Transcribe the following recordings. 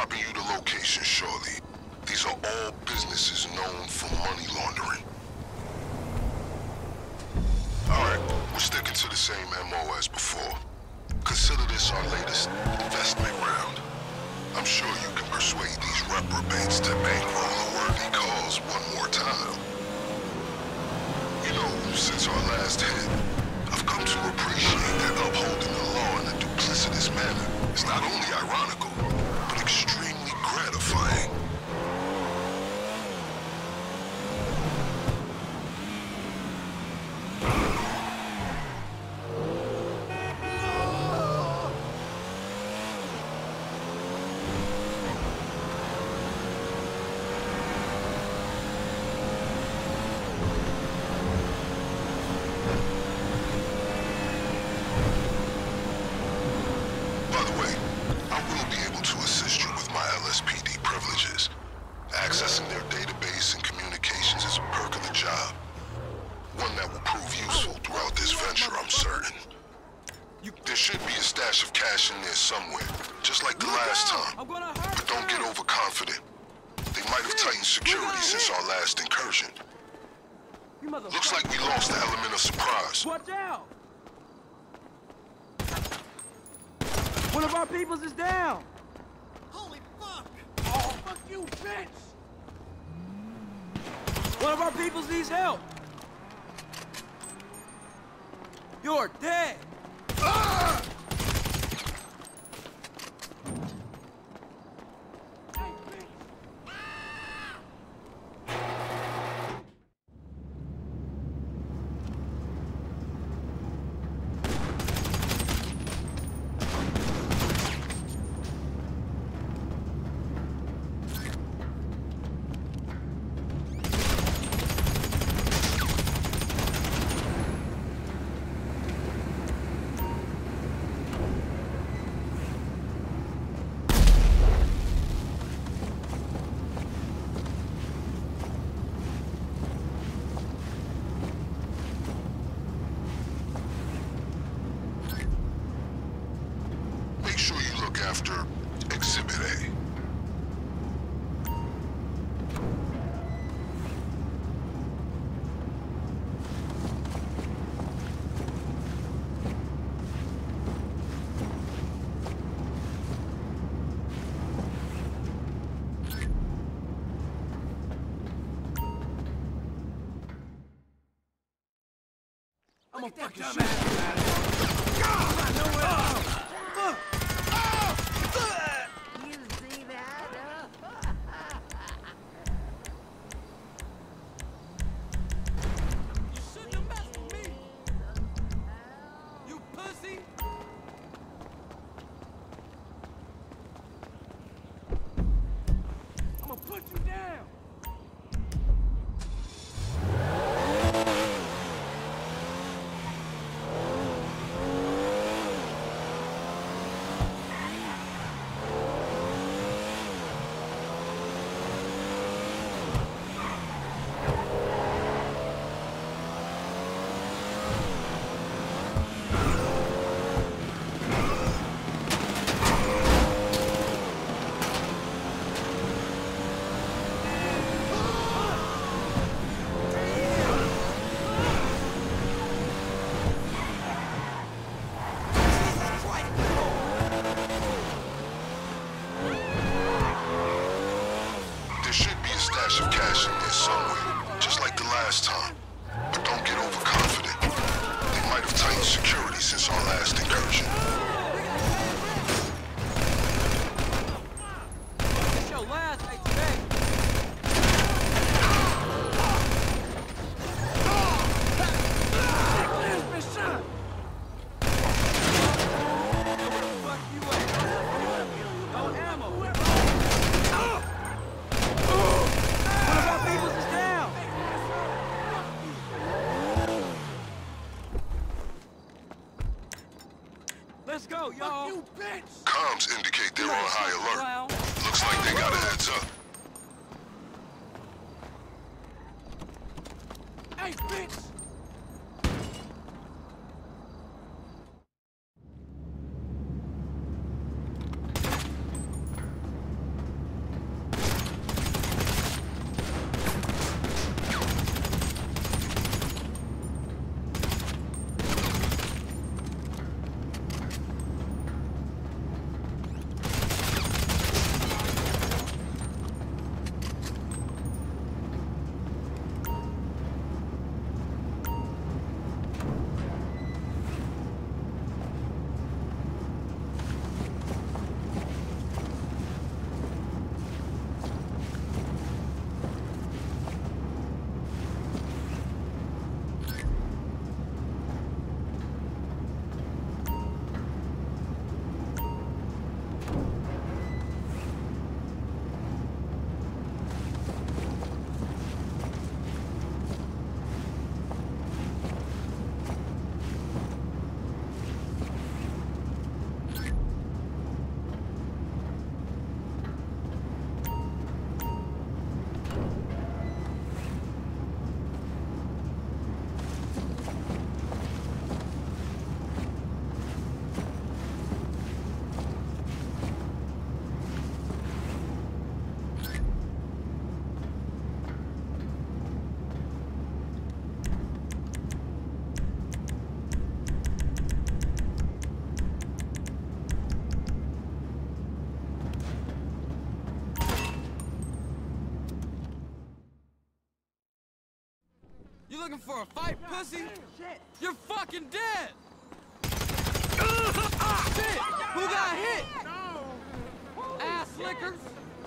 dropping you the location shortly. These are all businesses known for money laundering. Alright, we're sticking to the same MO as before. Consider this our latest investment round. I'm sure you can persuade these reprobates to bankroll a worthy cause one more time. You know, since our last hit, I've come to appreciate that upholding the law in a duplicitous manner is not only ironical, but extremely gratifying. Accessing their database and communications is a perk of the job. One that will prove useful throughout this venture, I'm certain. There should be a stash of cash in there somewhere, just like the last time. But don't get overconfident. They might have tightened security since our last incursion. Looks like we lost the element of surprise. Watch out! One of our peoples is down! Holy fuck! Oh, fuck you, bitch! One of our peoples needs help! You're dead! Ah! After Exhibit A. I'm gonna fuck your ass. God! I know where. Put you down! Of cash in there somewhere, just like the last time. But don't get overconfident. They might have tightened security since our last incursion. It's your last night today. Let's go, y'all! You bitch! Comms indicate they're on high alert. Looks like they got a heads up. Hey, bitch! You looking for a fight, pussy? Shit. You're fucking dead! Shit! Who got hit? Ass lickers!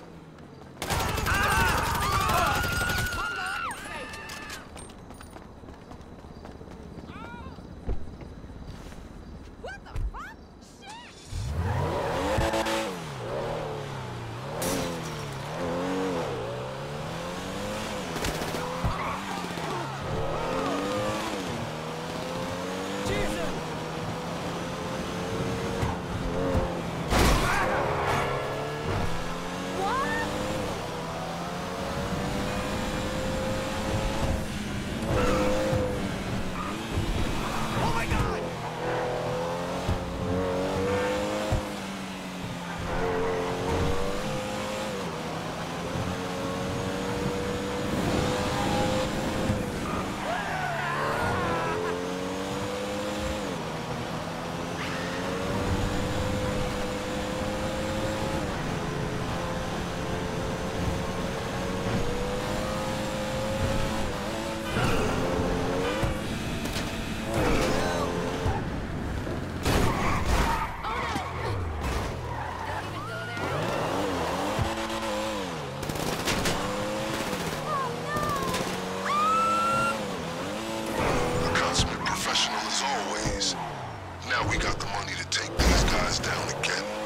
What the fuck? Shit! Jesus! Oh my God! A consummate professional as always. Now we got the money to take these guys down again.